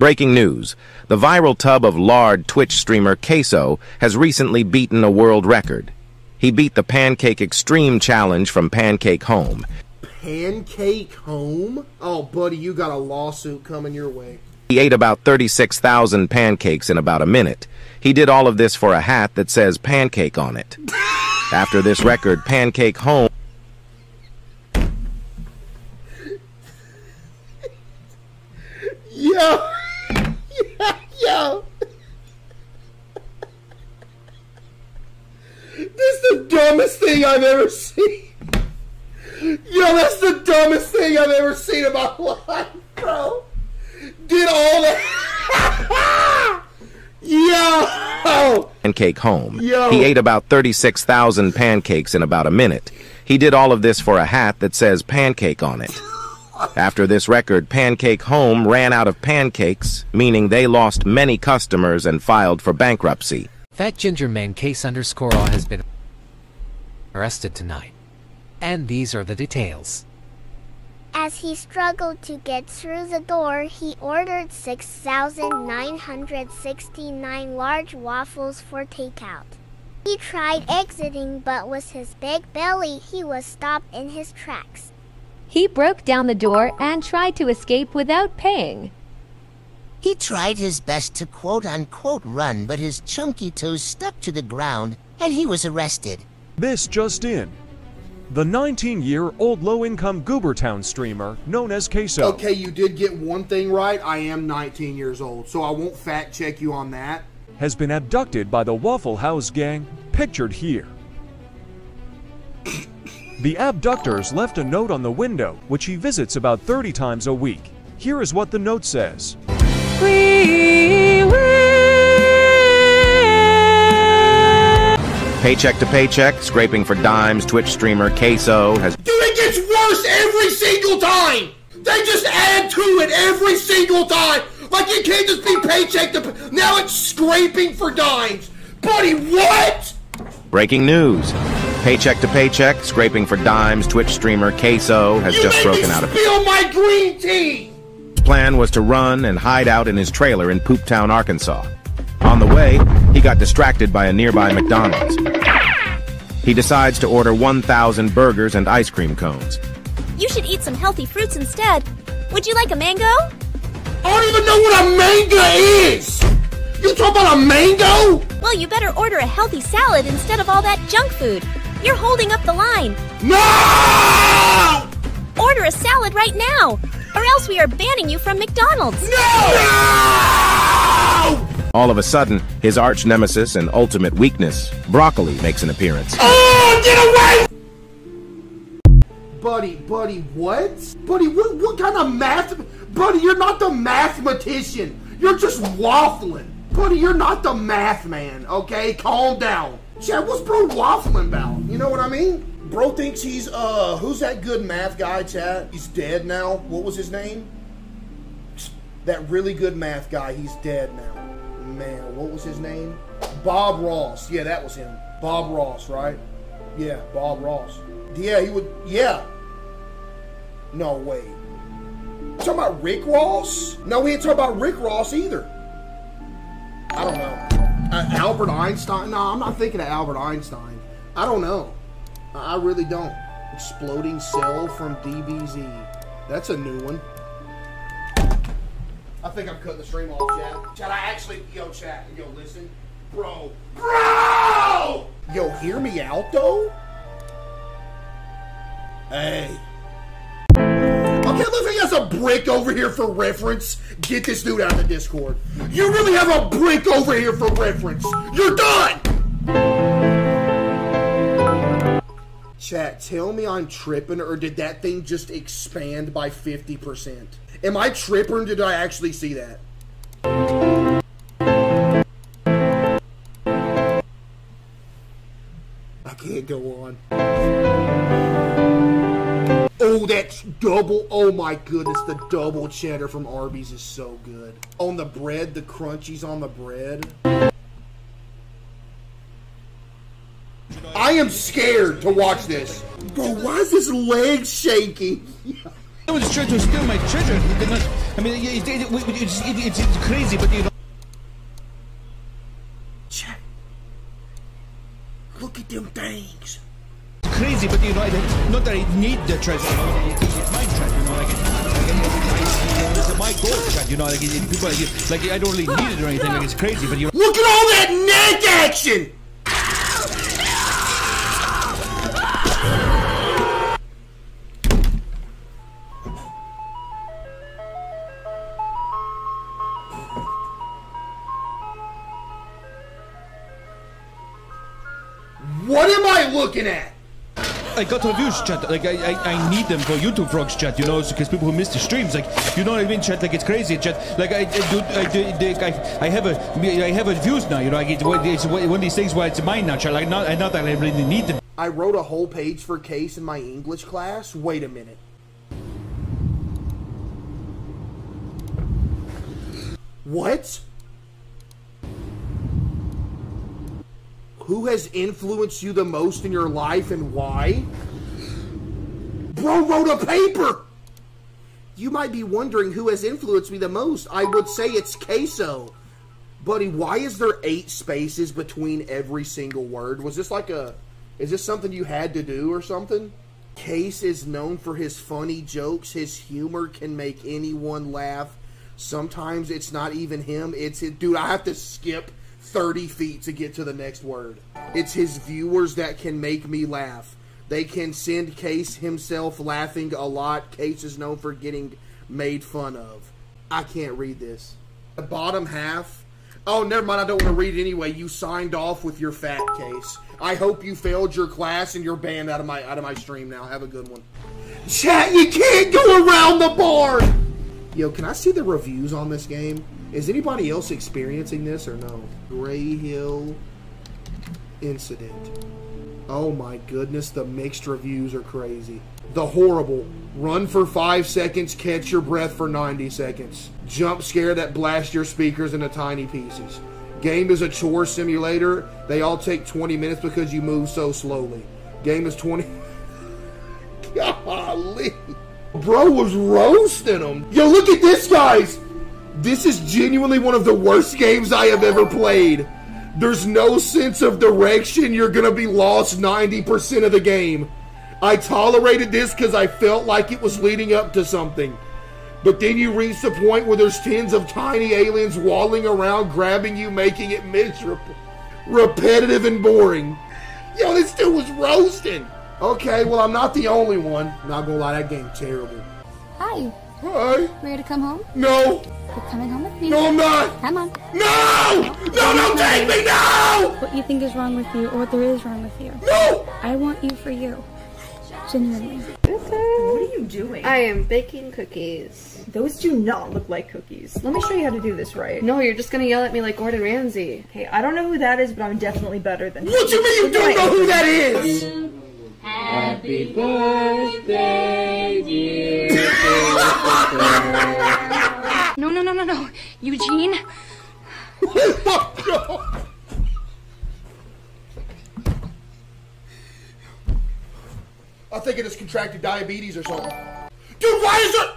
Breaking news. The viral tub of lard Twitch streamer Queso has recently beaten a world record. He beat the Pancake Extreme Challenge from Pancake Home. Pancake Home? Oh, buddy, you got a lawsuit coming your way. He ate about 36,000 pancakes in about a minute. He did all of this for a hat that says pancake on it. After this record, Pancake Home... Yo! Yo! This is the dumbest thing I've ever seen. Yo, that's the dumbest thing I've ever seen in my life, bro. Did all that. Yo! Pancake Home. Yo. He ate about 36,000 pancakes in about a minute. He did all of this for a hat that says pancake on it. After this record, Pancake Home ran out of pancakes, meaning they lost many customers and filed for bankruptcy. Fat Ginger Man Case_all has been arrested tonight. And these are the details. As he struggled to get through the door, he ordered 6,969 large waffles for takeout. He tried exiting, but with his big belly, he was stopped in his tracks. He broke down the door and tried to escape without paying. He tried his best to quote-unquote run, but his chunky toes stuck to the ground, and he was arrested. This just in. The 19-year-old low-income Goobertown streamer, known as Queso. Okay, you did get one thing right. I am 19 years old, so I won't fact-check you on that. Has been abducted by the Waffle House gang, pictured here. The abductors left a note on the window, which he visits about 30 times a week. Here is what the note says. Paycheck to paycheck, scraping for dimes, Twitch streamer Queso has... Dude, it gets worse every single time! They just add to it every single time! Like, it can't just be paycheck to... Now it's scraping for dimes! Buddy, what?! Breaking news. Paycheck to paycheck, scraping for dimes, Twitch streamer Queso has just broken out of... You made me spill my green tea! His plan was to run and hide out in his trailer in Pooptown, Arkansas. On the way, he got distracted by a nearby McDonald's. He decides to order 1,000 burgers and ice cream cones. You should eat some healthy fruits instead. Would you like a mango? I don't even know what a mango is! You talking about a mango? Well, you better order a healthy salad instead of all that junk food. You're holding up the line. No! Order a salad right now, or else we are banning you from McDonald's. No! All of a sudden, his arch nemesis and ultimate weakness, broccoli, makes an appearance. Oh, get away! Buddy, what? Buddy, what kind of math? Buddy, you're not the mathematician. You're just waffling. Buddy, you're not the math man, okay? Calm down. Chad, what's bro waffling about? You know what I mean? Bro thinks he's, who's that good math guy, Chad? He's dead now. What was his name? That really good math guy, he's dead now. Man, what was his name? Bob Ross. Yeah, that was him. Bob Ross, right? Yeah, Bob Ross. Yeah, he would, yeah. No, wait. You talking about Rick Ross? No, we ain't talking about Rick Ross either. I don't know. Albert Einstein? No, I'm not thinking of Albert Einstein. I don't know. I really don't. Exploding Cell from DBZ. That's a new one. I think I'm cutting the stream off, Chad. Chad, I actually... Yo, Chad. Yo, listen. Bro. Yo, hear me out, though? Hey. Okay, looks like he has a brick over here for reference. Get this dude out of the Discord. You really have a brick over here for reference. You're done! Chat, tell me I'm tripping, or did that thing just expand by 50%? Am I tripping, or did I actually see that? I can't go on. Oh, that's double. Oh my goodness, the double cheddar from Arby's is so good. On the bread, the crunchies on the bread. I am scared to watch this. Bro, why is his leg shaking? I was trying to steal my treasure. He did not I mean, it's crazy, but you know. Chat. Look at them things. It's crazy, but you know, not that I need the treasure. You know, it's my treasure. You know, it's my gold treasure. You know, people like I don't really need it or anything. Like it's crazy, but you know. Look at all that neck action. What am I looking at? I got reviews, chat. Like I need them for YouTube vlogs, chat. You know, because people who miss the streams, like you know what I mean, chat. Like it's crazy, chat. Like I have views now. You know, it's one of these things where it's mine now, chat. Like not that I really need them. I wrote a whole page for Case in my English class. Wait a minute. What? Who has influenced you the most in your life and why? Bro wrote a paper! You might be wondering who has influenced me the most. I would say it's Queso. Buddy, why is there 8 spaces between every single word? Was this like a... Is this something you had to do or something? Case is known for his funny jokes. His humor can make anyone laugh. Sometimes it's not even him. It's his... Dude, I have to skip 30 feet to get to the next word. It's his viewers that can make me laugh. They can send Case himself laughing a lot. Case is known for getting made fun of. I can't read this. The bottom half. Oh, never mind. I don't want to read it anyway. You signed off with your fat Case. I hope you failed your class and you're banned out of my stream now. Have a good one. Chat, you can't go around the board. Yo, can I see the reviews on this game? Is anybody else experiencing this or no? Gray Hill incident. Oh my goodness, the mixed reviews are crazy. The horrible. Run for 5 seconds, catch your breath for 90 seconds. Jump scare that blasts your speakers into tiny pieces. Game is a chore simulator. They all take 20 minutes because you move so slowly. Game is 20... Golly. Bro was roasting them. Yo, look at this, guys. This is genuinely one of the worst games I have ever played. There's no sense of direction. You're going to be lost 90% of the game. I tolerated this because I felt like it was leading up to something. But then you reach the point where there's tens of tiny aliens walling around, grabbing you, making it miserable. Repetitive and boring. Yo, this dude was roasting. Okay, well, I'm not the only one. Not gonna lie, that game's terrible. Hi. Hi. Ready to come home? No. You're coming home with me. No, I'm not. Come on. No! No, don't take me, no! What you think is wrong with you, or what there is wrong with you. No! I want you for you. Genuinely. What are you doing? I am baking cookies. Those do not look like cookies. Let me show you how to do this right. No, you're just gonna yell at me like Gordon Ramsay. Hey, I don't know who that is, but I'm definitely better than What you mean you don't know who that is? Happy birthday, dear. No. Eugene. I think it is contracted diabetes or something. Dude, why is it?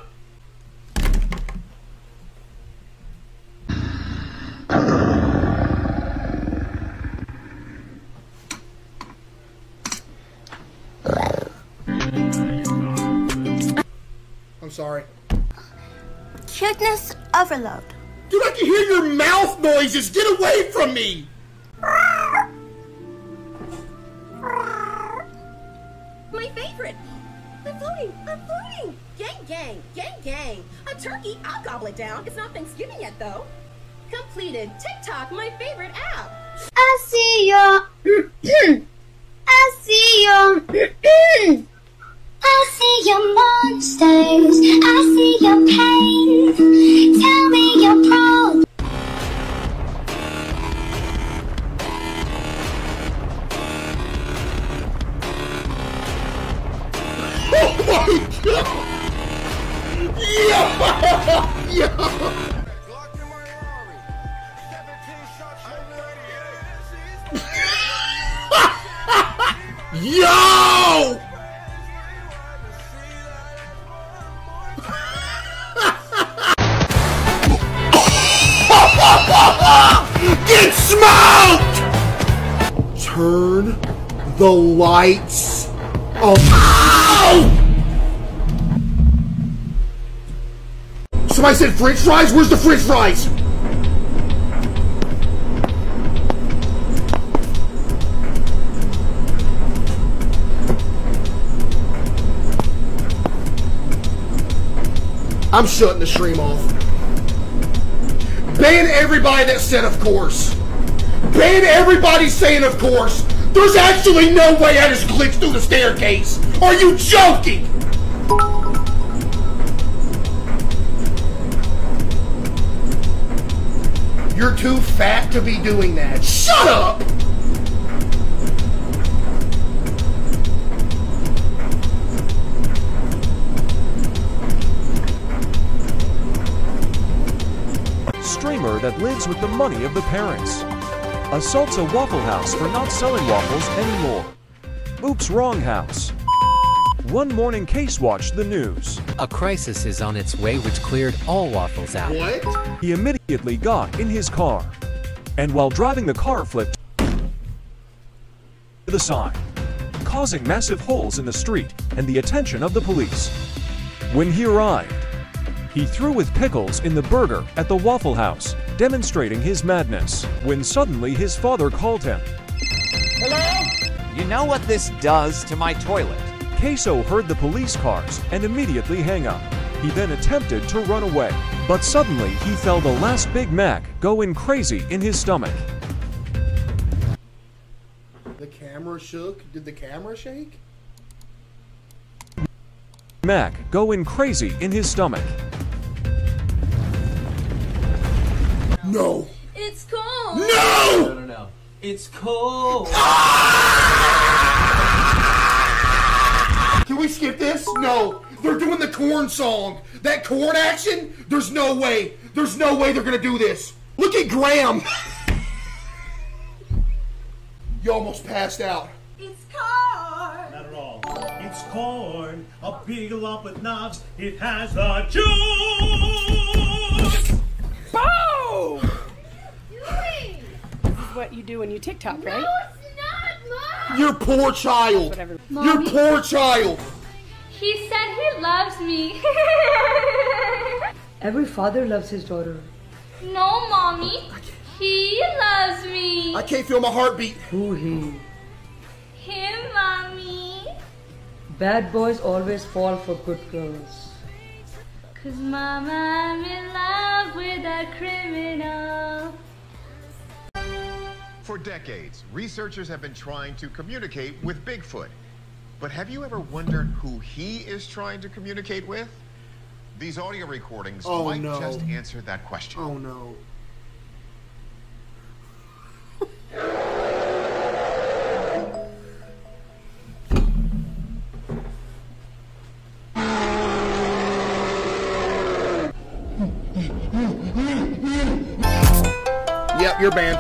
I'm sorry. Cuteness overload. Dude, I can hear your mouth noises. Get away from me. My favorite. I'm floating. Gang. A turkey, I'll gobble it down. It's not Thanksgiving yet, though. Completed. TikTok, my favorite app. I see your... I see your... I see your monsters. I see your pain. Tell me your problems. Oh my god! Yo! Get smoked! Turn the lights off. Ow! Somebody said french fries? Where's the french fries? I'm shutting the stream off. Ban everybody that said of course. Ban everybody saying of course. There's actually no way I just glitched through the staircase. Are you joking? You're too fat to be doing that. Shut up! Streamer that lives with the money of the parents. Assaults a Waffle House for not selling waffles anymore. Oops, wrong house. One morning Case watched the news. A crisis is on its way which cleared all waffles out. What? He immediately got in his car. And while driving the car flipped to the side, causing massive holes in the street and the attention of the police. When he arrived, he threw with pickles in the burger at the Waffle House, demonstrating his madness, when suddenly his father called him. Hello? You know what this does to my toilet? Queso heard the police cars and immediately hang up. He then attempted to run away, but suddenly he felt the last Big Mac going crazy in his stomach. The camera shook. Did the camera shake? Mac going crazy in his stomach. No. It's cold. No! No. It's cold. Can we skip this? No. They're doing the corn song. That corn action? There's no way. There's no way they're gonna do this. Look at Graham. You almost passed out. It's corn. Not at all. It's corn, a big lump with knobs. It has the juice. Boom! This is what you do when you TikTok, right? No, it's not, Mom. Your poor child. Whatever. Your poor child. He said he loves me. Every father loves his daughter. No, Mommy. He loves me. I can't feel my heartbeat. Who he? Him, Mommy. Bad boys always fall for good girls. 'Cause Mama, I'm in love with a criminal. For decades, researchers have been trying to communicate with Bigfoot. But have you ever wondered who he is trying to communicate with? These audio recordings might just answer that question. Oh no. Yep, you're banned.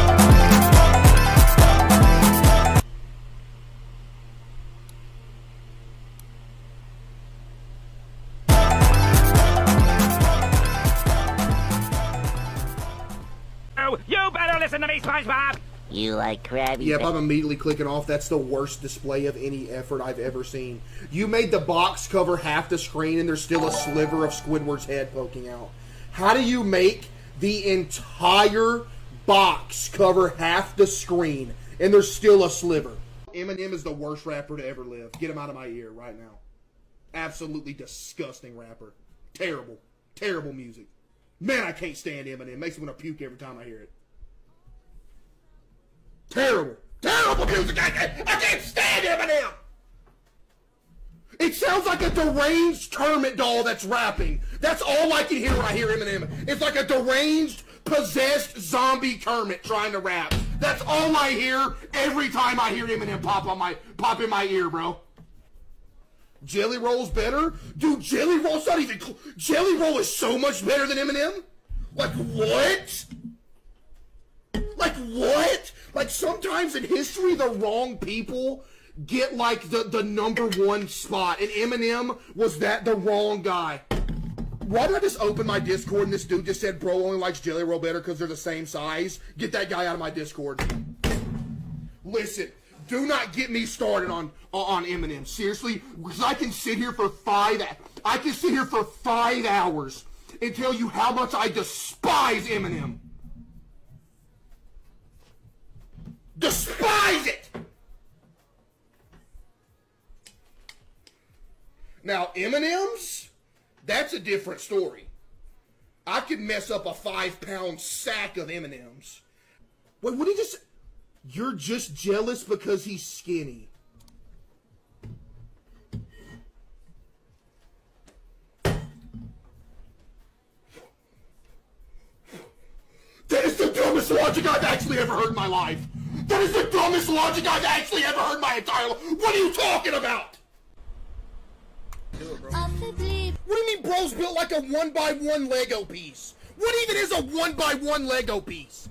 You better listen to me, SpongeBob! You like Krabby? Yep, I'm immediately clicking off. That's the worst display of any effort I've ever seen. You made the box cover half the screen and there's still a sliver of Squidward's head poking out. How do you make the entire box cover half the screen and there's still a sliver? Eminem is the worst rapper to ever live. Get him out of my ear right now. Absolutely disgusting rapper. Terrible. Terrible music. Man, I can't stand Eminem. Makes me want to puke every time I hear it. Terrible. Terrible music. I can't stand Eminem. It sounds like a deranged Kermit doll that's rapping. That's all I can hear when I hear Eminem. It's like a deranged, possessed zombie Kermit trying to rap. That's all I hear every time I hear Eminem pop in my ear, bro. Jelly Roll's better? Dude, Jelly Roll's not even Jelly Roll is so much better than Eminem? Like what? Like what? Like sometimes in history the wrong people get like the number one spot and Eminem was the wrong guy. Why did I just open my Discord and this dude just said bro only likes Jelly Roll better because they're the same size? Get that guy out of my Discord. Listen, do not get me started on Eminem. Seriously, because I can sit here for 5 hours and tell you how much I despise Eminem. Despise it! Now, M&M's, that's a different story. I could mess up a 5-pound sack of M&M's. Wait, what did he just... You're just jealous because he's skinny. That is the dumbest logic I've actually ever heard in my life. That is the dumbest logic I've actually ever heard in my entire life. What are you talking about? What do you mean bro's built like a 1x1 Lego piece? What even is a 1x1 Lego piece?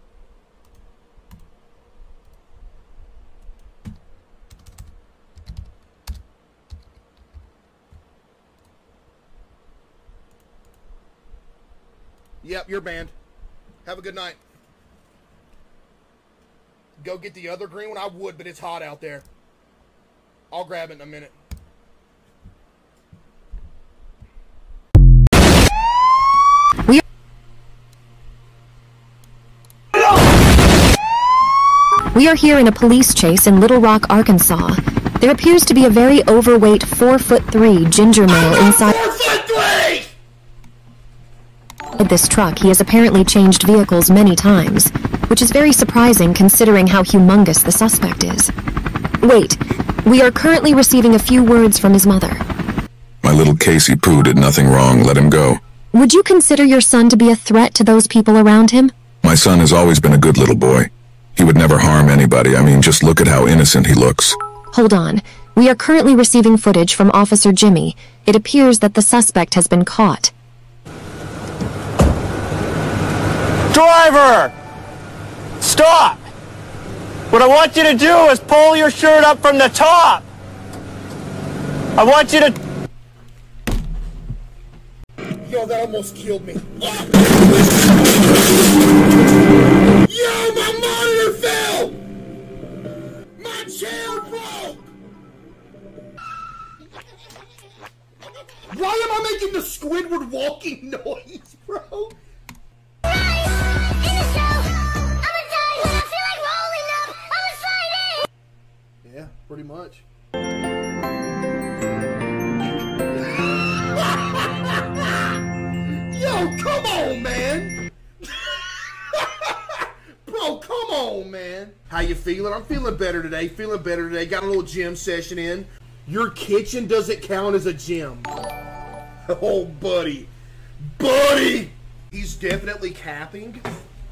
Yep, you're banned. Have a good night. Go get the other green one? I would, but it's hot out there. I'll grab it in a minute. We are here in a police chase in Little Rock, Arkansas. There appears to be a very overweight 4'3" ginger male inside this truck. He has apparently changed vehicles many times, which is very surprising considering how humongous the suspect is. Wait, we are currently receiving a few words from his mother. My little Casey Poo did nothing wrong. Let him go. Would you consider your son to be a threat to those people around him? My son has always been a good little boy. He would never harm anybody. I mean, just look at how innocent he looks. Hold on. We are currently receiving footage from Officer Jimmy. It appears that the suspect has been caught. Driver! Stop! What I want you to do is pull your shirt up from the top! I want you to... Yo, that almost killed me. Yo, my monitor fell! My chair broke! Why am I making the Squidward walking noise, bro? Yeah, pretty much. Yo, come on, man! Bro, come on, man! How you feeling? I'm feeling better today. Got a little gym session in. Your kitchen doesn't count as a gym. Oh, buddy. Buddy! He's definitely capping.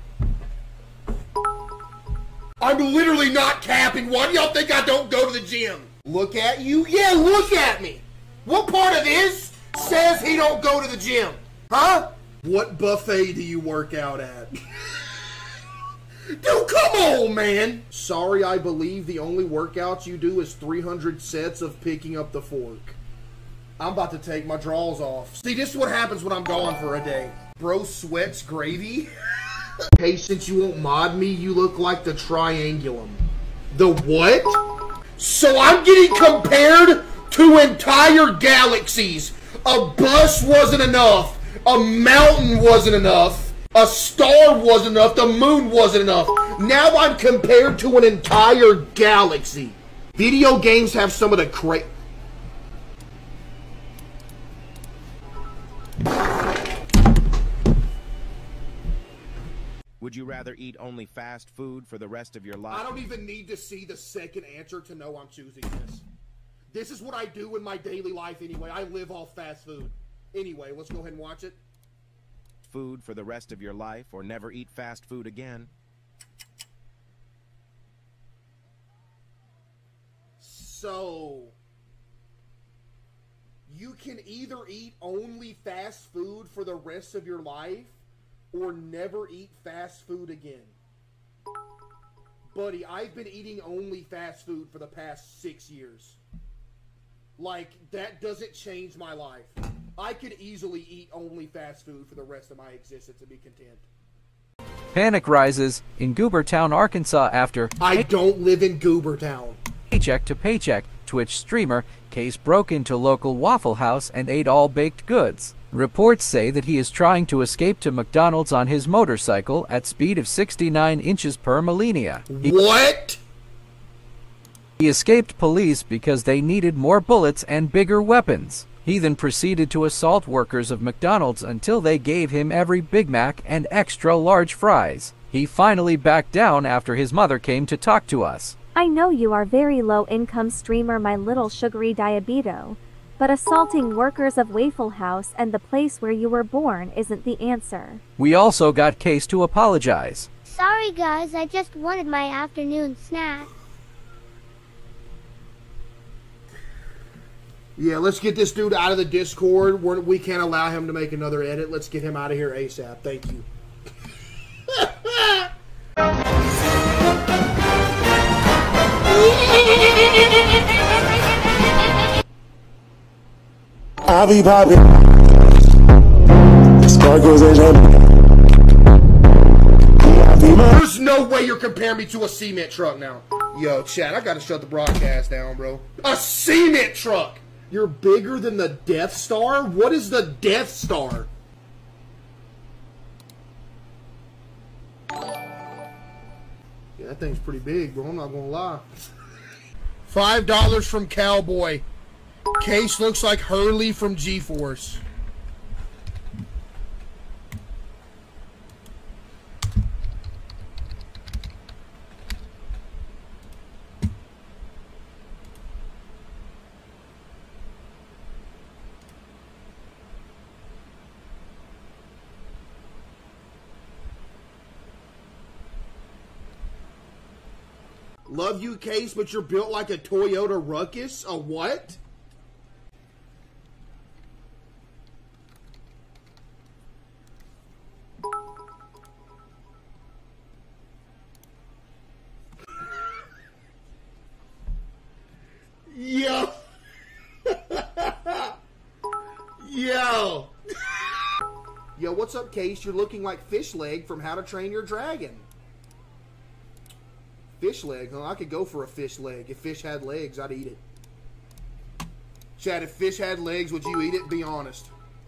I'm literally not capping. Why do y'all think I don't go to the gym? Look at you? Yeah, look at me. What part of this says he don't go to the gym? Huh? What buffet do you work out at? Dude, come on, man. Sorry, I believe the only workouts you do is 300 sets of picking up the fork. I'm about to take my drawers off. See, this is what happens when I'm gone for a day. Bro sweats gravy. Hey, since you won't mod me, you look like the triangulum. The what? So I'm getting compared to entire galaxies. A bus wasn't enough. A mountain wasn't enough. A star wasn't enough. The moon wasn't enough. Now I'm compared to an entire galaxy. Video games have some of the Would you rather eat only fast food for the rest of your life? I don't even need to see the second answer to know I'm choosing this. This is what I do in my daily life anyway. I live off fast food. Anyway, let's go ahead and watch it. Food for the rest of your life or never eat fast food again? So, you can either eat only fast food for the rest of your life or never eat fast food again. Buddy, I've been eating only fast food for the past 6 years. Like, that doesn't change my life. I could easily eat only fast food for the rest of my existence and be content. Panic rises in Goobertown, Arkansas after I don't live in Goobertown. Paycheck to paycheck, Twitch streamer Case broke into local Waffle House and ate all baked goods. Reports say that he is trying to escape to McDonald's on his motorcycle at speed of 69 inches per millennia. What? He escaped police because they needed more bullets and bigger weapons. He then proceeded to assault workers of McDonald's until they gave him every Big Mac and extra large fries. He finally backed down after his mother came to talk to us. I know you are very low-income streamer, my little sugary diabito, but assaulting workers of Waffle House and the place where you were born isn't the answer. We also got Case to apologize. Sorry guys, I just wanted my afternoon snack. Yeah, let's get this dude out of the Discord. We can't allow him to make another edit. Let's get him out of here ASAP. Thank you. Avi Bobby. Sparkles and There's no way you're comparing me to a cement truck now. Yo, chat, I gotta shut the broadcast down, bro. A cement truck! You're bigger than the Death Star? What is the Death Star? Yeah, that thing's pretty big, bro. I'm not gonna lie. $5 from Cowboy. Case looks like Hurley from G-Force. Love you, Case, but you're built like a Toyota Ruckus? A what? Yo. Yo. Yo, what's up, Case? You're looking like Fish Leg from How to Train Your Dragon. Fish leg, huh? I could go for a fish leg. If fish had legs, I'd eat it. Chad, if fish had legs, would you eat it? Be honest.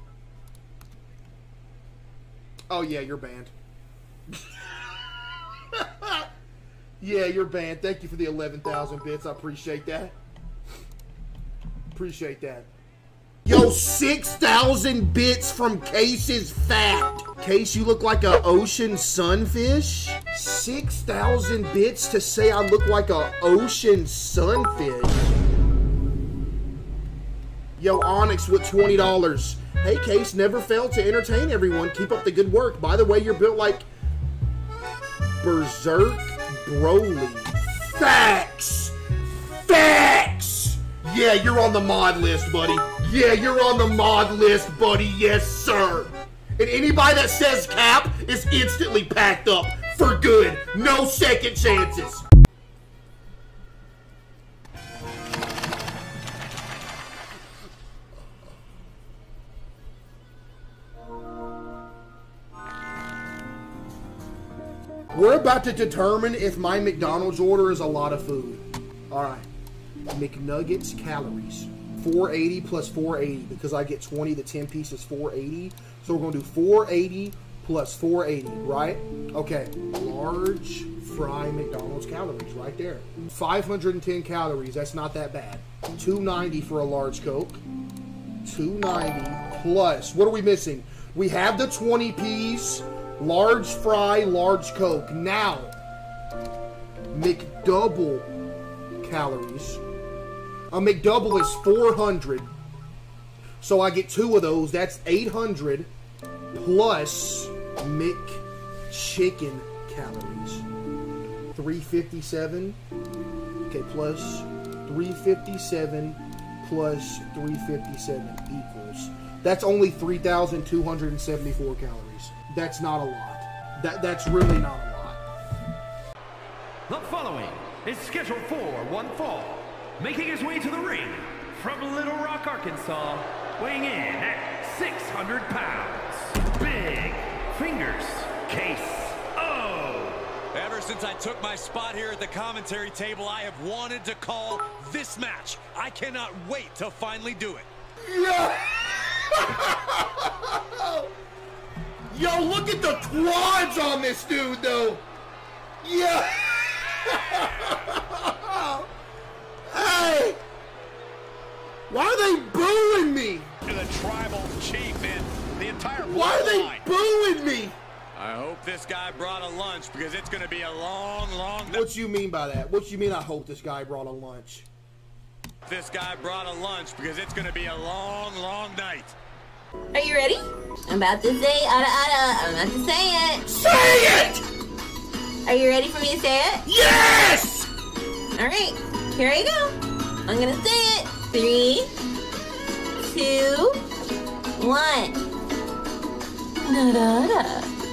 Oh, yeah, you're banned. Yeah, you're banned. Thank you for the 11,000 bits. I appreciate that. Appreciate that. Yo, 6,000 bits from Case's fat. Case, you look like a ocean sunfish? 6,000 bits to say I look like a ocean sunfish. Yo, Onyx with $20. Hey, Case, never failed to entertain everyone. Keep up the good work. By the way, you're built like Berserk Broly. Facts! Facts! Yeah, you're on the mod list, buddy. Yeah, you're on the mod list, buddy. Yes, sir. And anybody that says cap is instantly packed up for good. No second chances. We're about to determine if my McDonald's order is a lot of food. All right. McNuggets calories. 480 plus 480 because I get 20, the 10 pieces 480. So we're going to do 480 plus 480, right? Okay. Large fry McDonald's calories right there. 510 calories. That's not that bad. 290 for a large Coke. 290 plus. What are we missing? We have the 20 piece, large fry, large Coke. Now, McDouble calories. A McDouble is 400. So I get 2 of those. That's 800 plus McChicken calories. 357. Okay, plus 357 plus 357 equals. That's only 3,274 calories. That's not a lot. That's really not a lot. The following is scheduled for one fall. Making his way to the ring from Little Rock, Arkansas, weighing in at 600 pounds. Big Fingers KO. Ever since I took my spot here at the commentary table, I have wanted to call this match. I cannot wait to finally do it. Yeah. Yo, look at the quads on this dude, though. Yeah. Hey. Why are they booing me? The tribal chief and the entire bloodline. Why are they booing me? I hope this guy brought a lunch because it's going to be a long, long night. What you mean by that? What you mean I hope this guy brought a lunch? This guy brought a lunch because it's going to be a long, long night. Are you ready? I'm about to say I'm about to say it. Say it! Are you ready for me to say it? Yes! Alright, here I go. I'm gonna say it. 3, 2, 1. Da-da-da.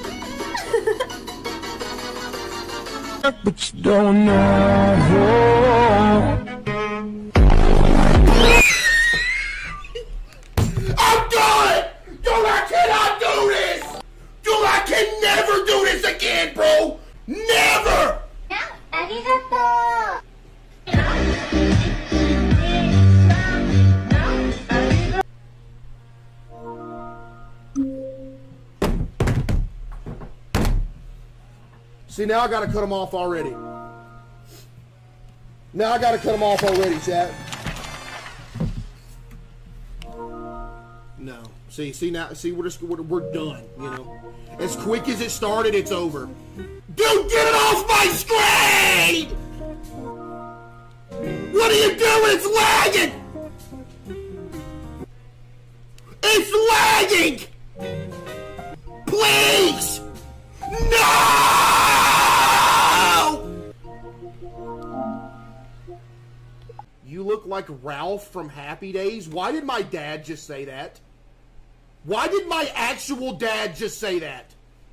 But you don't know. I'm done! Dude, I cannot do this! Dude, I can never do this again, bro! Never! See, now I gotta cut him off already. Now I gotta cut him off already, chat. No. See now, we're done, you know. As quick as it started, it's over. Dude, get it off my screen! What are you doing? It's lagging! It's lagging! Please! No! You look like Ralph from Happy Days. Why did my dad just say that? Why did my actual dad just say that?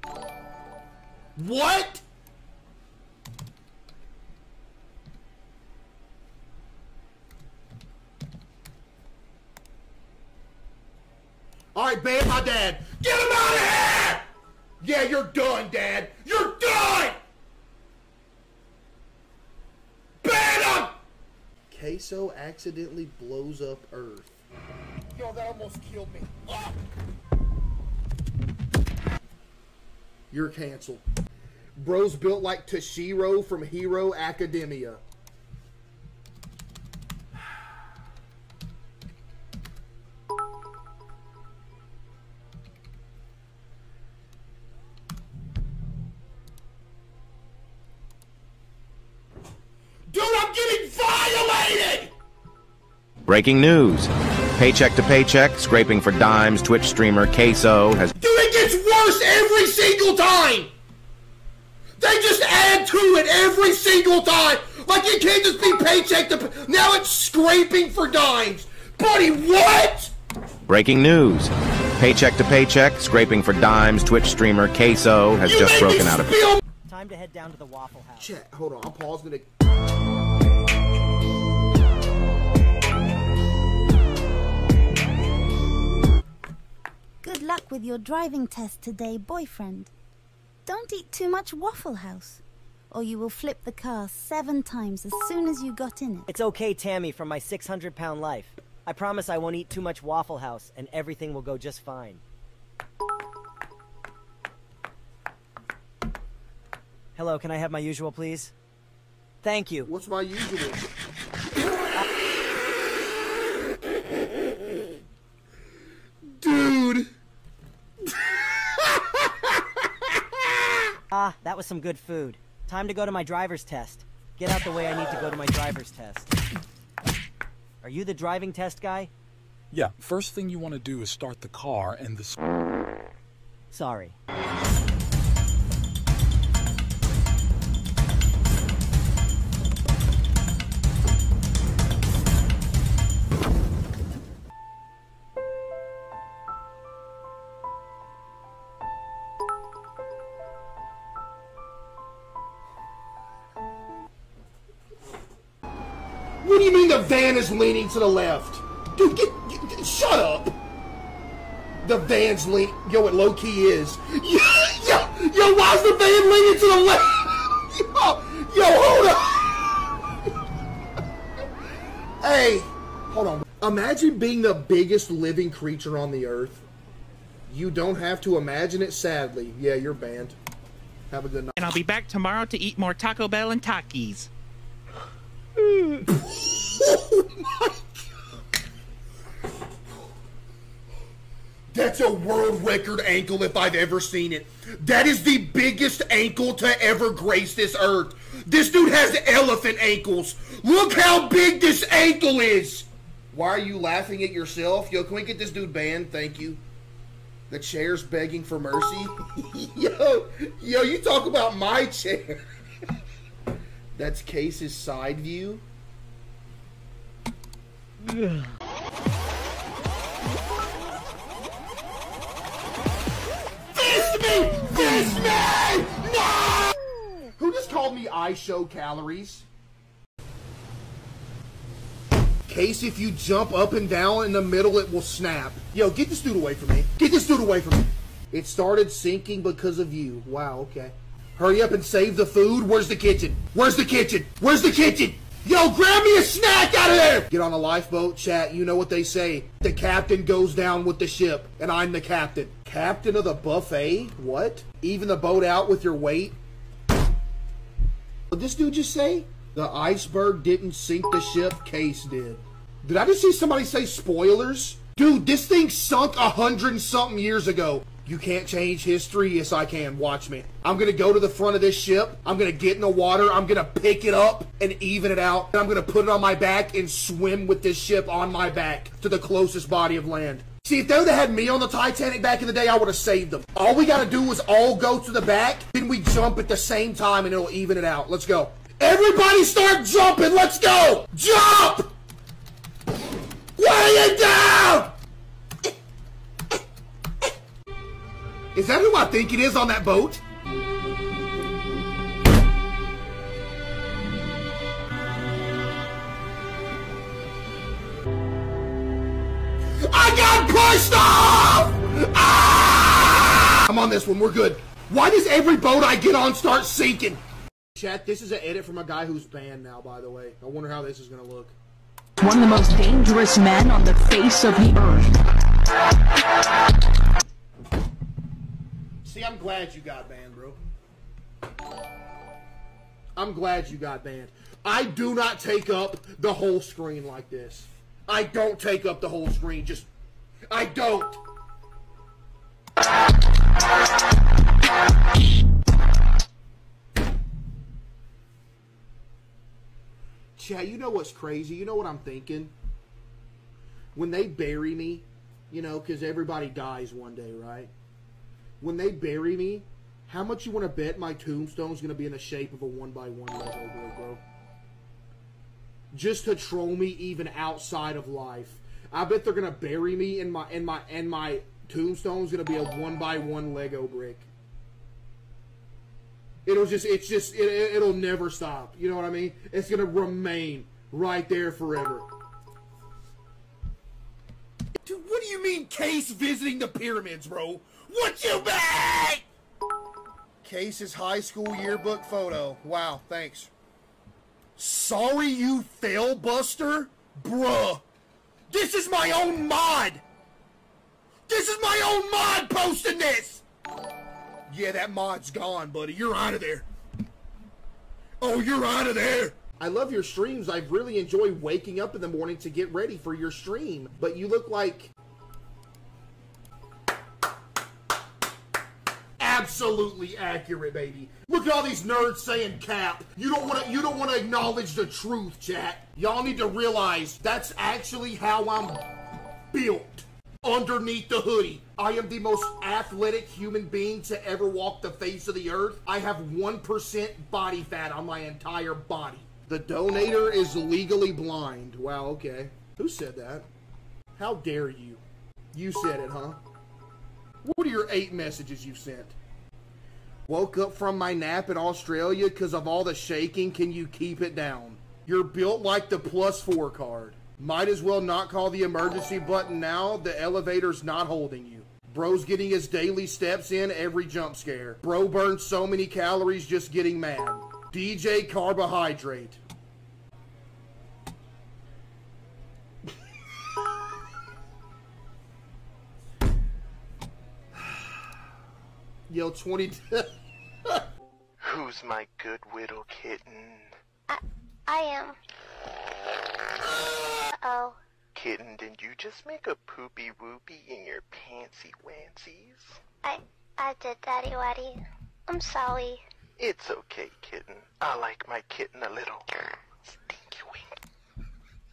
What? Alright, ban my dad. Get him out of here! Yeah, you're done, Dad. You're done! Ban him! Queso accidentally blows up Earth. Yo, that almost killed me. Ah! You're canceled. Bro's built like Toshiro from Hero Academia. Dude, I'm getting violated! Breaking news. Paycheck to paycheck, scraping for dimes, Twitch streamer Queso has... Dude, it gets worse every single time! They just add to it every single time! Like, it can't just be paycheck to... Now it's scraping for dimes! Buddy, what?! Breaking news. Paycheck to paycheck, scraping for dimes, Twitch streamer Queso has just broken out of... Time to head down to the Waffle House. Chat, hold on, I'm pausing it. Good luck with your driving test today, boyfriend. Don't eat too much Waffle House, or you will flip the car 7 times as soon as you got in it. It's okay, Tammy, from my 600-pound life. I promise I won't eat too much Waffle House, and everything will go just fine. Hello, can I have my usual, please? Thank you. What's my usual? Dude! Ah, that was some good food. Time to go to my driver's test. Get out the way, I need to go to my driver's test. Are you the driving test guy? Yeah, first thing you want to do is start the car and the... Sorry. What do you mean the van is leaning to the left? Dude, shut up! The van's lean. Yo, it low-key is. Yo, why's the van leaning to the left? Yo, hold up. Hey, hold on. Imagine being the biggest living creature on the earth. You don't have to imagine it, sadly. Yeah, you're banned. Have a good night. And I'll be back tomorrow to eat more Taco Bell and Takis. Oh my God. That's a world record ankle if I've ever seen it. That is the biggest ankle to ever grace this earth. This dude has elephant ankles. Look how big this ankle is. Why are you laughing at yourself? Yo, can we get this dude banned? Thank you. The chair's begging for mercy. Yo, you talk about my chair. That's Case's side view. Fist me! Fist me! No! Who just called me I show calories? Case, if you jump up and down in the middle, it will snap. Yo, get this dude away from me. Get this dude away from me. It started sinking because of you. Wow, okay. Hurry up and save the food. Where's the kitchen? Where's the kitchen? Where's the kitchen? Yo, grab me a snack out of there! Get on a lifeboat, chat. You know what they say. The captain goes down with the ship, and I'm the captain. Captain of the buffet? What? Even the boat out with your weight? What did this dude just say? The iceberg didn't sink the ship, Case did. Did I just see somebody say spoilers? Dude, this thing sunk 100-something years ago. You can't change history? Yes, I can. Watch me. I'm going to go to the front of this ship. I'm going to get in the water. I'm going to pick it up and even it out. And I'm going to put it on my back and swim with this ship on my back to the closest body of land. See, if they would have had me on the Titanic back in the day, I would have saved them. All we got to do is all go to the back, then we jump at the same time and it'll even it out. Let's go. Everybody start jumping. Let's go. Jump! Lay it down! Is that who I think it is on that boat? I got pushed off! Ah! I'm on this one. We're good. Why does every boat I get on start sinking? Chat, this is an edit from a guy who's banned now, by the way. I wonder how this is going to look. One of the most dangerous men on the face of the earth. See, I'm glad you got banned, bro. I'm glad you got banned. I do not take up the whole screen like this. I don't take up the whole screen. Just, I don't. Chat, you know what's crazy? You know what I'm thinking? When they bury me, you know, because everybody dies one day, right? When they bury me, how much you want to bet my tombstone's going to be in the shape of a 1x1 Lego, bro? Just to troll me even outside of life. I bet they're going to bury me and my tombstone's going to be a 1x1 Lego brick. It'll never stop. You know what I mean? It's going to remain right there forever. Dude, what do you mean Case visiting the pyramids, bro? What you mean? Case's high school yearbook photo. Wow, thanks. Sorry you fail, Buster? Bruh. This is my own mod. This is my own mod posting this. Yeah, that mod's gone, buddy. You're out of there. Oh, you're out of there. I love your streams. I really enjoy waking up in the morning to get ready for your stream. But you look like... absolutely accurate, baby. Look at all these nerds saying cap. You don't want to acknowledge the truth, chat. Y'all need to realize that's actually how I'm built. Underneath the hoodie, I am the most athletic human being to ever walk the face of the earth. I have 1% body fat on my entire body. The donator is legally blind. Wow, okay. Who said that? How dare you? You said it, huh? What are your 8 messages you've sent? Woke up from my nap in Australia because of all the shaking. Can you keep it down? You're built like the +4 card. Might as well not call the emergency button now. The elevator's not holding you. Bro's getting his daily steps in every jump scare. Bro burns so many calories just getting mad. DJ Carbohydrate. Yo, 22. Who's my good little kitten? I am. Uh-oh. Kitten, did you just make a poopy whoopy in your pantsy wansies? I did, Daddy Waddy. I'm sorry. It's okay, kitten. I like my kitten a little stinky wink.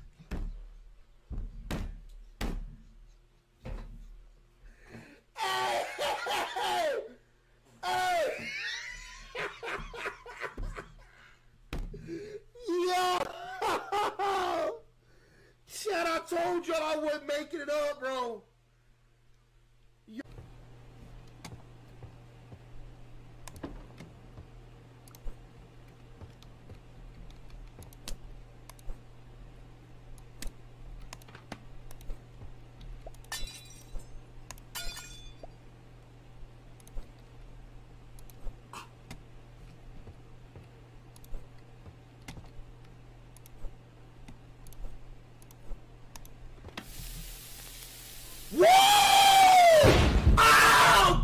Yo! Shit, I told y'all I wasn't making it up, bro. Woo! Ow!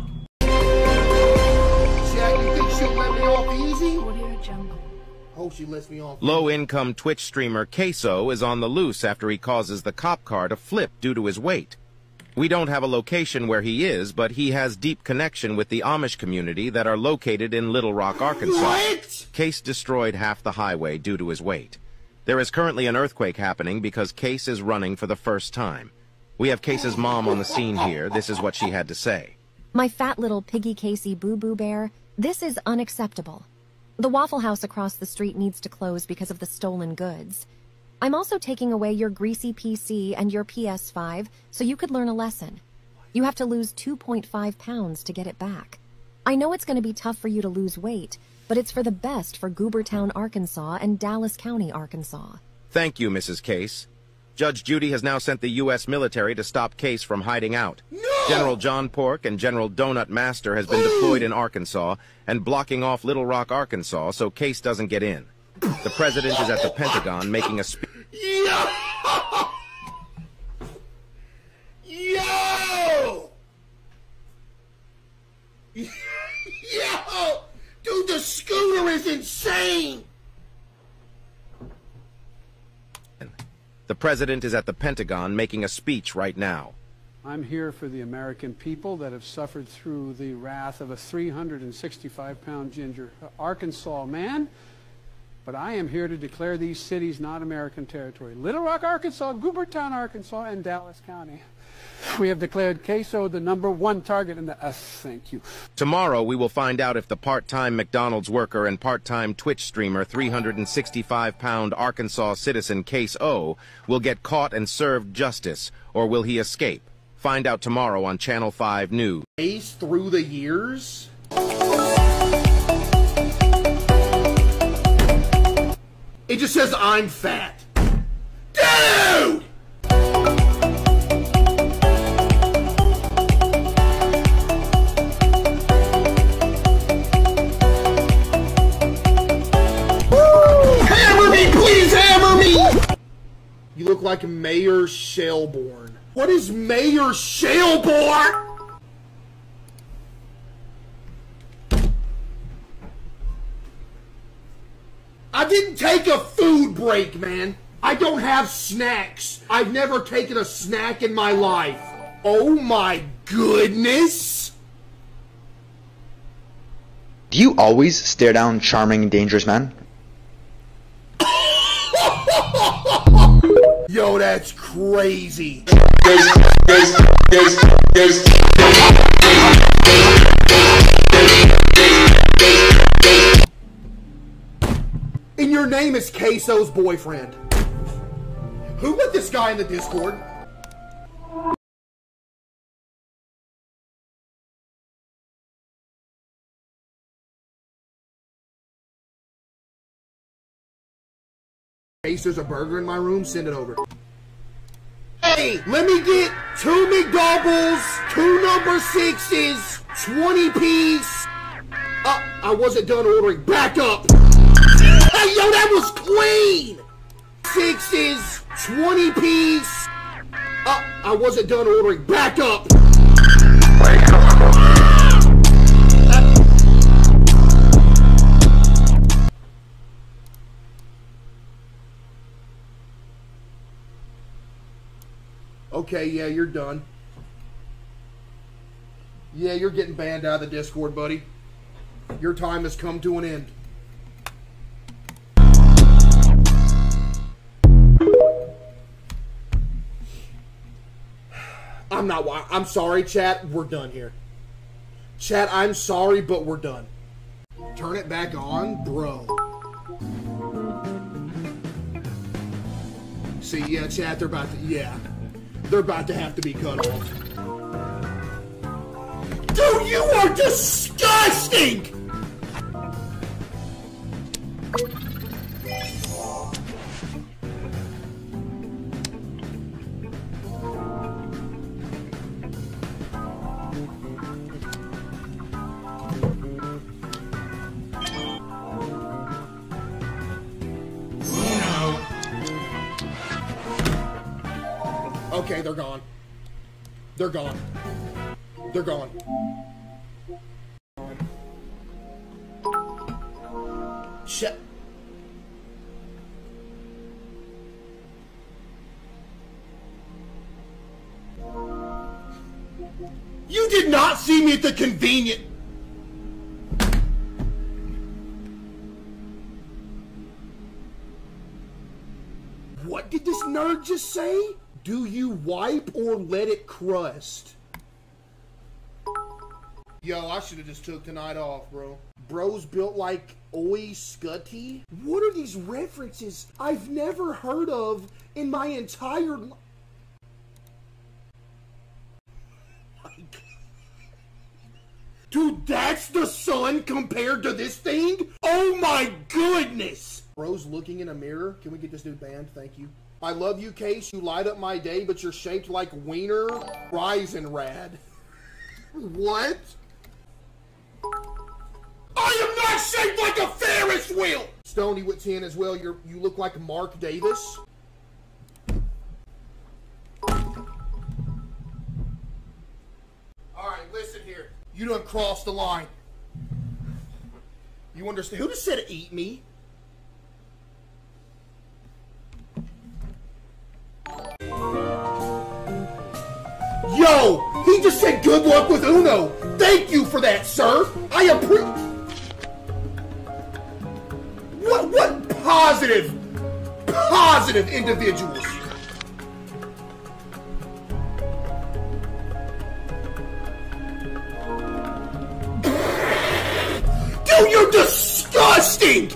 Jack, you think she'll let me off easy? Oh, she lets me off. Low-income Twitch streamer Queso is on the loose after he causes the cop car to flip due to his weight. We don't have a location where he is, but he has deep connection with the Amish community that are located in Little Rock, Arkansas. What? Case destroyed half the highway due to his weight. There is currently an earthquake happening because Case is running for the first time. We have Case's mom on the scene here. This is what she had to say. My fat little piggy Casey boo-boo bear, this is unacceptable. The Waffle House across the street needs to close because of the stolen goods. I'm also taking away your greasy PC and your PS5 so you could learn a lesson. You have to lose 2.5 pounds to get it back. I know it's going to be tough for you to lose weight, but it's for the best for Goobertown, Arkansas and Dallas County, Arkansas. Thank you, Mrs. Case. Judge Judy has now sent the U.S. military to stop Case from hiding out. No! General John Pork and General Donut Master has been deployed in Arkansas and blocking off Little Rock, Arkansas, so Case doesn't get in. The president is at the Pentagon making a speech. Yo! Yo! Yo! Dude, the scooter is insane! The president is at the Pentagon making a speech right now. I'm here for the American people that have suffered through the wrath of a 365-pound ginger Arkansas man. But I am here to declare these cities not American territory. Little Rock, Arkansas, Goobertown, Arkansas, and Dallas County. We have declared Queso the #1 target in the... thank you. Tomorrow we will find out if the part-time McDonald's worker and part-time Twitch streamer 365-pound Arkansas citizen Case O will get caught and served justice, or will he escape? Find out tomorrow on Channel 5 News. Case through the years? It just says I'm fat. Dude! Hammer me, please hammer me! You look like Mayor Shelbourne. What is Mayor Shelbourne? I didn't take a food break, man. I don't have snacks. I've never taken a snack in my life. Oh my goodness. Do you always stare down charming, dangerous men? Yo, that's crazy. And your name is Queso's boyfriend. Who let this guy in the Discord? In case there's a burger in my room, send it over. Hey, let me get 2 McDoubles, 2 number 6s, 20 piece. I wasn't done ordering. Back up. Hey, yo, that was clean. 6s, 20 piece. I wasn't done ordering. Back up. Okay, yeah, you're done. Yeah, you're getting banned out of the Discord, buddy. Your time has come to an end. I'm sorry, chat. We're done here. Chat, I'm sorry, but we're done. Turn it back on, bro. See, yeah, chat, they're about to have to be cut off. Dude, you are disgusting! Okay, they're gone. They're gone. They're gone. Shit. You did not see me at the convenient. What did this nerd just say? Do you wipe or let it crust? Yo, I should have just took tonight off, bro. Bro's built like Oi Scutty? What are these references I've never heard of in my entire life? Dude, that's the sun compared to this thing? Oh my goodness! Bro's looking in a mirror. Can we get this dude banned? Thank you. I love you, Case. You light up my day, but you're shaped like Wiener Reisenrad. What? I am not shaped like a Ferris wheel! Stony with 10 as well. You look like Mark Davis. Alright, listen here. You done crossed the line. You understand? Who just said eat me? Yo! He just said good luck with Uno! Thank you for that, sir! I appreciate... What positive individuals? Dude, you're disgusting!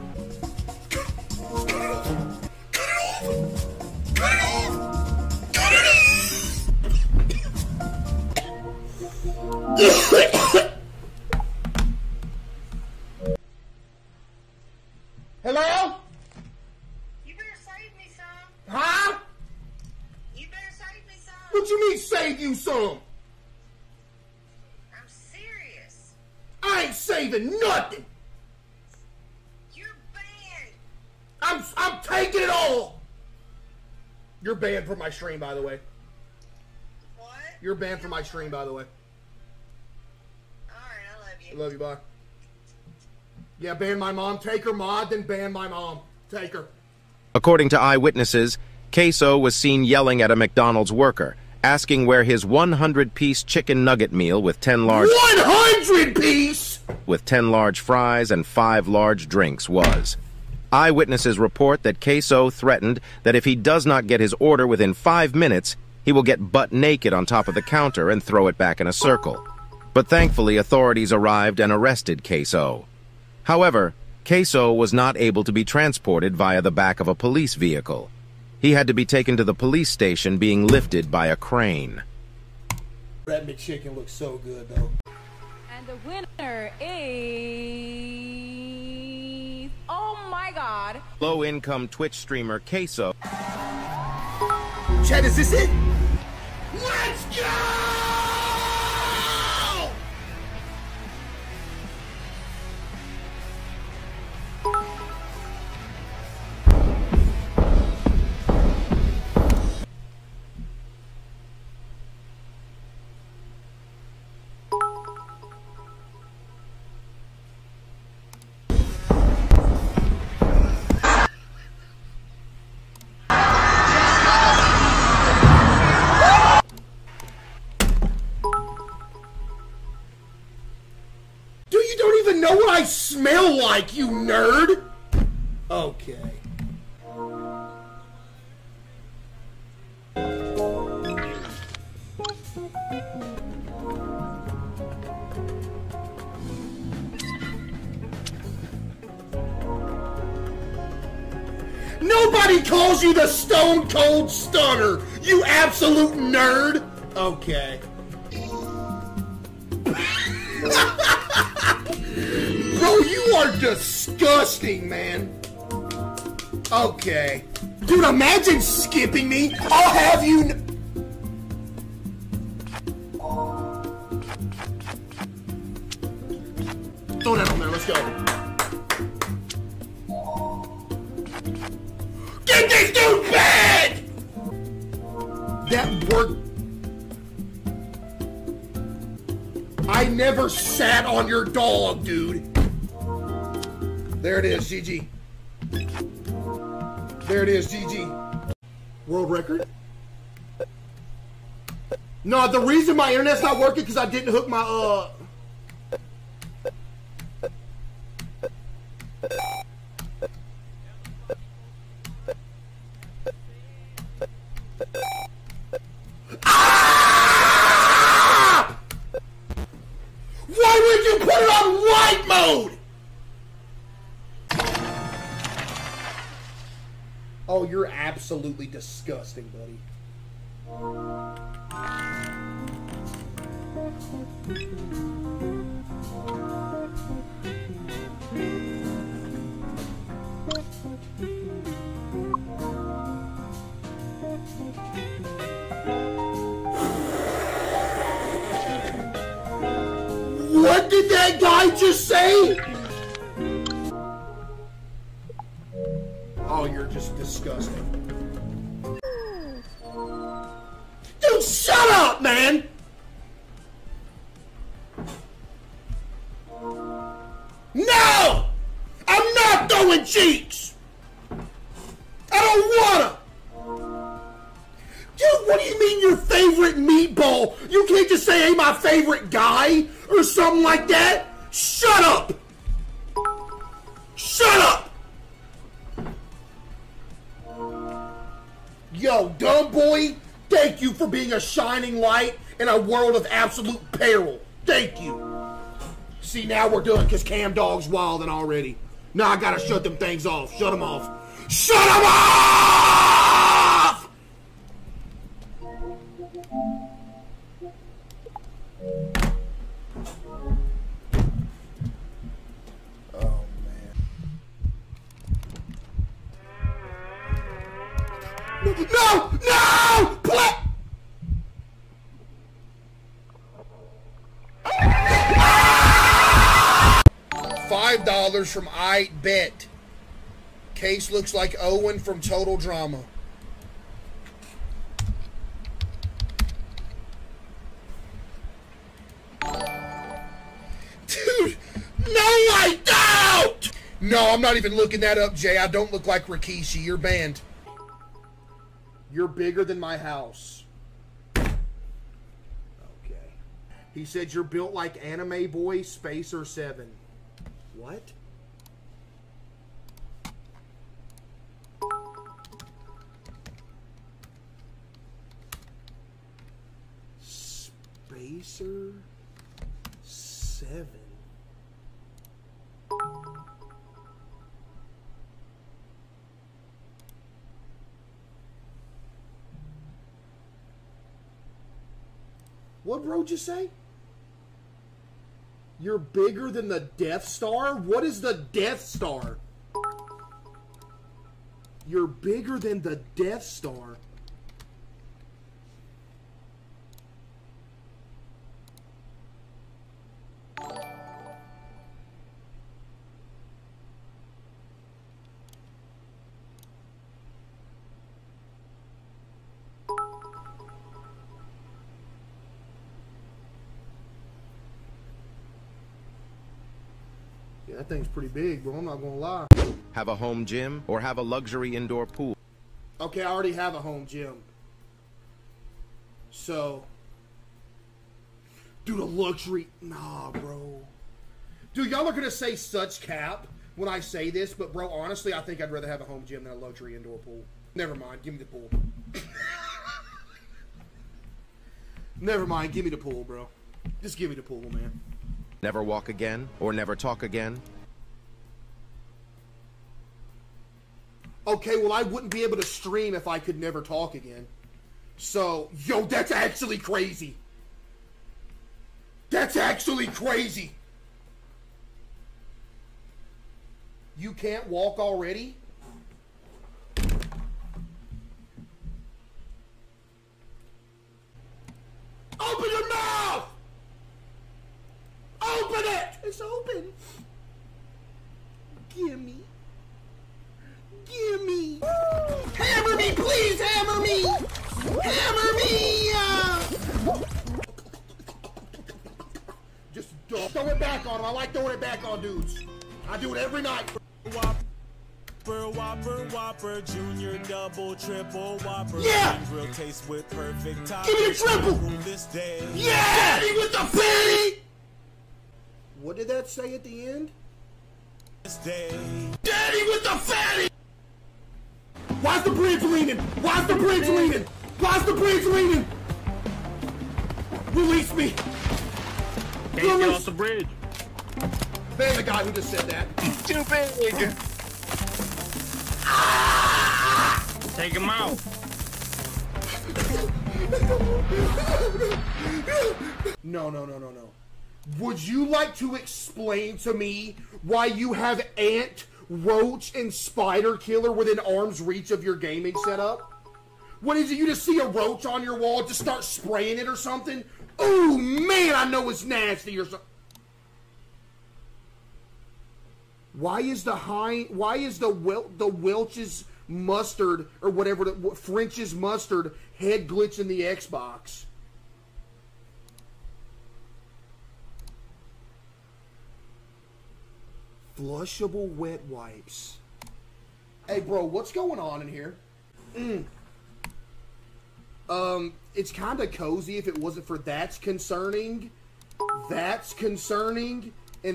Hello? You better save me some. Huh? You better save me some. What you mean save you some? I'm serious. I ain't saving nothing. You're banned. I'm taking it all. You're banned from my stream, by the way. What? You're banned from my stream, by the way. Alright, I love you. I love you, bye. Yeah, ban my mom. Take her mod, then ban my mom. Take her. According to eyewitnesses, Queso was seen yelling at a McDonald's worker, asking where his 100-piece chicken nugget meal with 10 large 100-piece with 10 large fries and 5 large drinks was. Eyewitnesses report that Queso threatened that if he does not get his order within 5 minutes, he will get butt naked on top of the counter and throw it back in a circle. But thankfully, authorities arrived and arrested Queso. However, Queso was not able to be transported via the back of a police vehicle. He had to be taken to the police station being lifted by a crane. That McChicken looks so good, though. And the winner is... Oh my god! Low-income Twitch streamer Queso. Chad, is this it? Let's go! Know what I smell like, you nerd? Okay. Nobody calls you the Stone Cold Stunner, you absolute nerd. Okay. Bro, you are disgusting, man. Okay. Dude, imagine skipping me. I'll have you... Throw that on there, let's go. Get this dude back! That worked. I never sat on your dog, dude. There it is, GG. There it is, GG. World record? No, the reason my internet's not working because I didn't hook my, Why would you put it on white mode? Oh, you're absolutely disgusting, buddy. What did that guy just say? Oh, you're just disgusting. Dude, shut up, man! No! I'm not throwing cheeks! I don't wanna! Dude, what do you mean your favorite meatball? You can't just say, hey, my favorite guy, or something like that? Shut up! Shut up! Yo, dumb boy, thank you for being a shining light in a world of absolute peril. Thank you. See, now we're done because Cam Dog's wildin' already. Now I gotta shut them things off. Shut them off. Shut them off! Oh, man. No! No! Play! $5 from iBet. Case looks like Owen from Total Drama. Dude, no, I don't! No, I'm not even looking that up, Jay. I don't look like Rikishi. You're banned. You're bigger than my house. Okay. He said you're built like Anime Boy Spacer 7. What? Spacer 7. What bro just say? You're bigger than the Death Star? What is the Death Star? You're bigger than the Death Star. that thing's pretty big, bro. I'm not gonna lie. Have a home gym, or have a luxury indoor pool? Okay, I already have a home gym. So, dude, a luxury, nah, bro. Dude, y'all are gonna say such cap when I say this, but bro, honestly, I think I'd rather have a home gym than a luxury indoor pool. Never mind, give me the pool. Never mind, give me the pool, bro. Just give me the pool, man. Never walk again, or never talk again? Okay, well, I wouldn't be able to stream if I could never talk again. So, yo, that's actually crazy. That's actually crazy. You can't walk already? Open your mouth! Open it! It's open. Gimme. Gimme. Hammer me, please, hammer me! Hammer me! Just throw it back on him. I like throwing it back on dudes. I do it every night. Whopper, junior, double, triple, Whopper. Yeah! Real taste with perfect top. Give me a triple! This day. Yeah! Daddy with the fatty! What did that say at the end? This day. Daddy with the fatty! Why's the bridge leaning? Why's the bridge leaning? Why's the bridge leaning? Release me! Can't get off the bridge. Man, the guy who just said that. Too big! Take him out. No. Would you like to explain to me why you have ant, roach, and spider killer within arm's reach of your gaming setup? What is it, you just see a roach on your wall, just start spraying it or something? Oh man, I know it's nasty or something. Why is the Welch's mustard or whatever French's mustard head glitch in the Xbox? Flushable wet wipes. Hey bro, what's going on in here? It's kind of cozy if it wasn't for that's concerning, and that's concerning.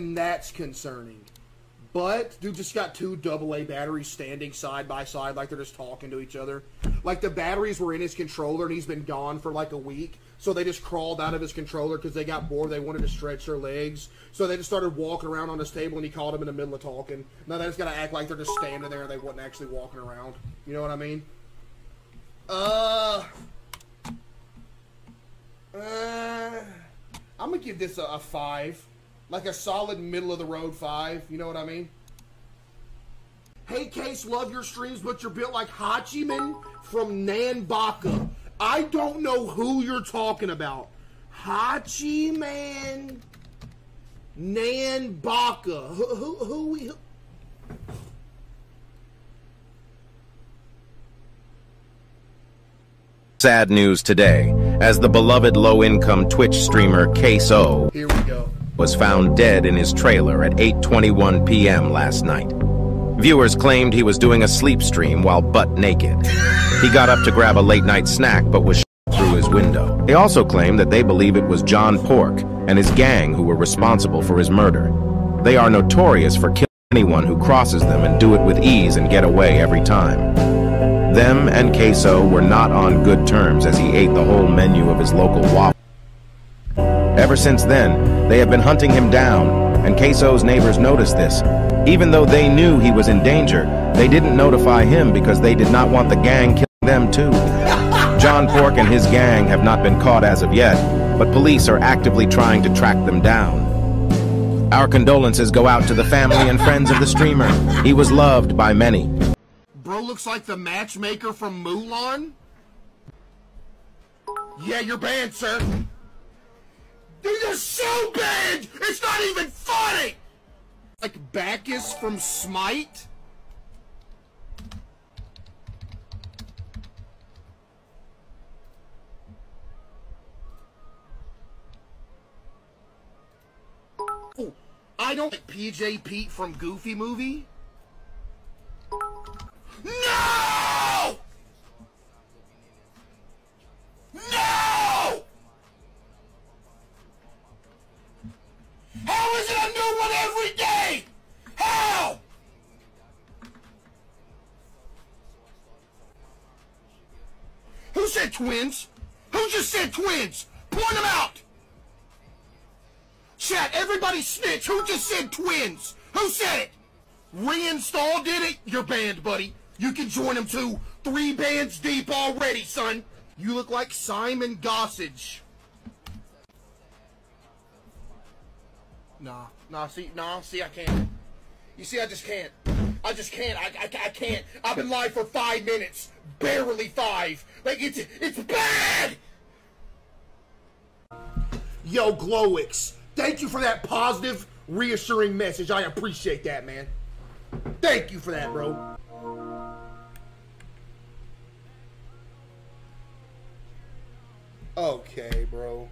But dude just got two AA batteries standing side by side like they're just talking to each other. Like the batteries were in his controller and he's been gone for like a week. So they just crawled out of his controller because they got bored. They wanted to stretch their legs. So they just started walking around on this table and he called them in the middle of talking. Now they just got to act like they're just standing there and they wasn't actually walking around. You know what I mean? I'm going to give this a 5. Like a solid middle-of-the-road 5. You know what I mean? Hey, Case, love your streams, but you're built like Hachiman from Nanbaka. I don't know who you're talking about. Hachiman Nanbaka. Who? Sad news today, as the beloved low-income Twitch streamer Case-O Here we go. was found dead in his trailer at 8:21 p.m. last night. Viewers claimed he was doing a sleep stream while butt naked. He got up to grab a late-night snack but was shot through his window. They also claim that they believe it was John Pork and his gang who were responsible for his murder. They are notorious for killing anyone who crosses them and do it with ease and get away every time. Them and Queso were not on good terms as he ate the whole menu of his local Waffle. Ever since then, they have been hunting him down, and Queso's neighbors noticed this. Even though they knew he was in danger, they didn't notify him because they did not want the gang killing them too. John Pork and his gang have not been caught as of yet, but police are actively trying to track them down. Our condolences go out to the family and friends of the streamer. He was loved by many. Bro looks like the matchmaker from Mulan. Yeah, you're banned, sir. Dude, you're so banned! It's not even funny! Like Bacchus from Smite? Oh, I don't like PJ Pete from Goofy movie? No! No! How is it a new one every day? How? Who said twins? Who just said twins? Point them out! Chat, everybody snitch. Who just said twins? Who said it? Reinstall did it? You're banned, buddy. You can join them too. 3 bands deep already, son. You look like Simon Gossage. Nah, see, I can't. You see, I just can't. I can't. I've been live for 5 minutes. Barely 5. Like, it's bad! Yo, Glowix, thank you for that positive, reassuring message. I appreciate that, man. Thank you for that, bro. Okay, bro.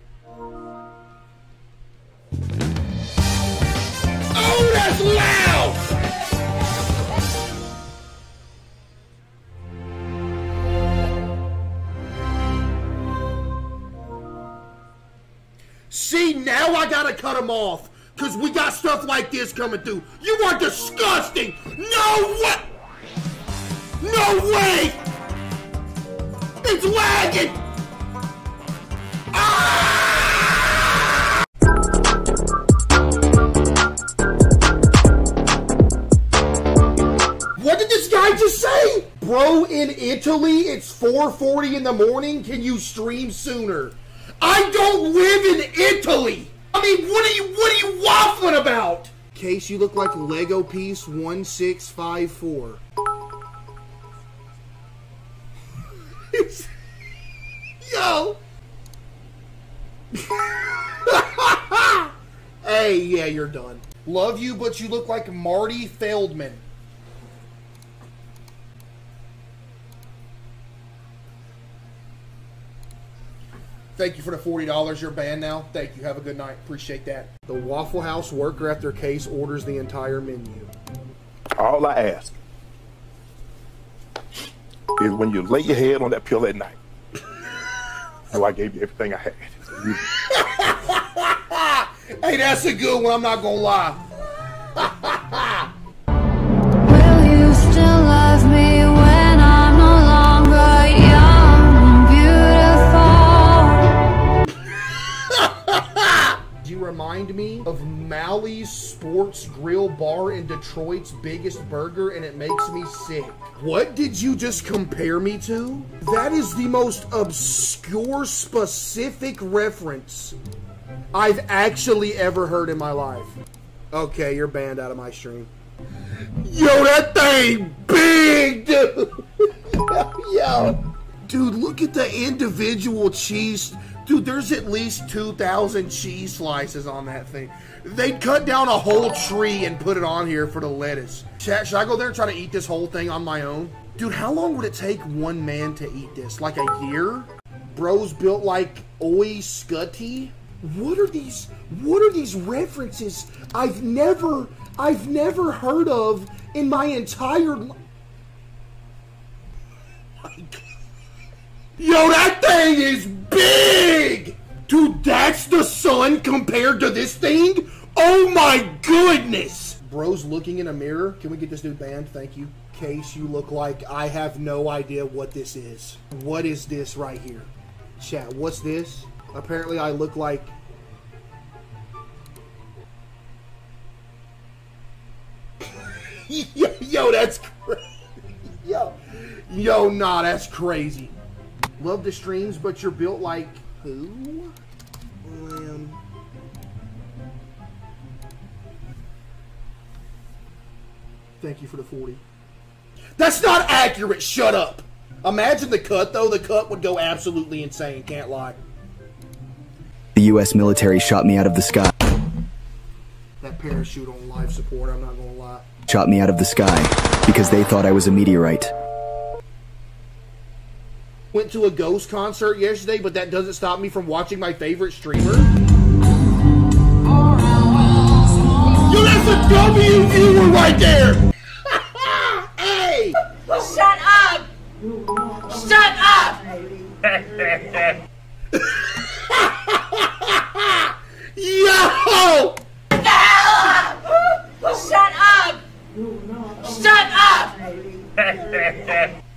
Oh, that's loud! See, now I gotta cut him off, because we got stuff like this coming through. You are disgusting! No what? No way! It's lagging! Ah! What did this guy just say? Bro, in Italy, it's 4:40 in the morning. Can you stream sooner? I don't live in Italy! I mean, what are you waffling about? Case, you look like Lego piece 1654. Yo! Hey, yeah, you're done. Love you, but you look like Marty Feldman. Thank you for the $40. You're banned now. Thank you. Have a good night. Appreciate that. The Waffle House worker at their case orders the entire menu. All I ask is when you lay your head on that pill at night. So I gave you everything I had. Hey, that's a good one. I'm not gonna lie. Will you still love me when I'm no longer young and beautiful? You remind me of Mally's Sports Grill Bar in Detroit's biggest burger, and it makes me sick. What did you just compare me to? That is the most obscure, specific reference I've actually ever heard in my life. Okay, you're banned out of my stream. Yo, that thing big, dude. Yo. Dude, look at the individual cheese. Dude, there's at least 2,000 cheese slices on that thing. They'd cut down a whole tree and put it on here for the lettuce. Chat, should I go there and try to eat this whole thing on my own? Dude, how long would it take one man to eat this? Like a year? Bro's built like Oi Scutty? What are these references I've never heard of in my entire life? Yo, that thing is big! Dude, that's the sun compared to this thing? Oh my goodness! Bro's looking in a mirror. Can we get this dude banned? Thank you. Case, you look like I have no idea what this is. What is this right here? Chat, what's this? Apparently I look like... Yo, that's crazy. Yo, nah, that's crazy. Love the streams, but you're built like who? Thank you for the 40. That's not accurate. Shut up. Imagine the cut, though. The cut would go absolutely insane. Can't lie. The U.S. military shot me out of the sky. That parachute on life support, I'm not gonna lie. Shot me out of the sky because they thought I was a meteorite. Went to a Ghost concert yesterday, but that doesn't stop me from watching my favorite streamer. Yo, that's a W viewer right there. Hey! Shut up! Shut up! Yo! Shut the hell up! Shut up! Shut up!